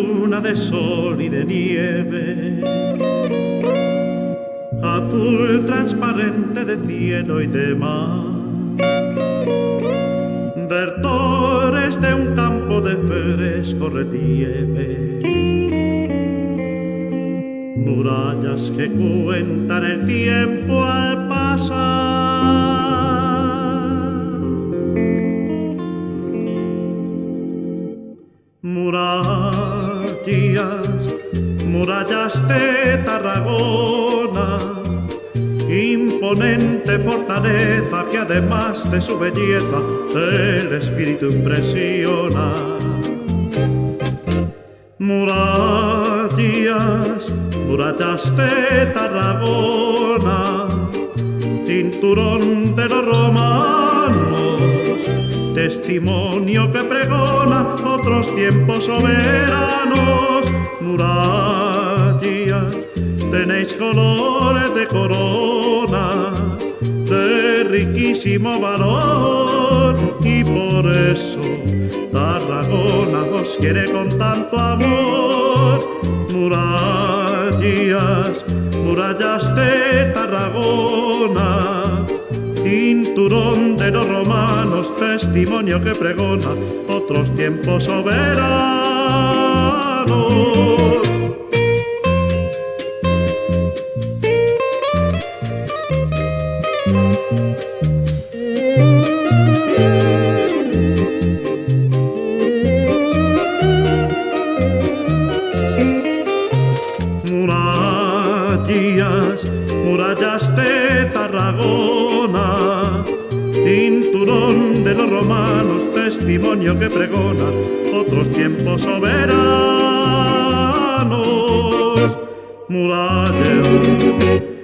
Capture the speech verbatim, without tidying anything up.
luna de sol y de nieve, azul transparente de cielo y de mar, verdores de un campo de fresco relieve, murallas que cuentan el tiempo al pasar. Murallas, murallas de Tarragona, imponente fortaleza que además de su belleza el espíritu impresiona. Murallas, murallas de Tarragona, cinturón de los romanos, testimonio que pregona otros tiempos soberanos. Murallas, tenéis colores de corona, de riquísimo valor, y por eso Tarragona os quiere con tanto amor. Murallas, murallas de Tarragona, cinturón de los romanos, testimonio que pregona otros tiempos soberanos. Murallas, murallas de Tarragona, cinturón de los romanos, testimonio que pregona otros tiempos soberanos. Murallas,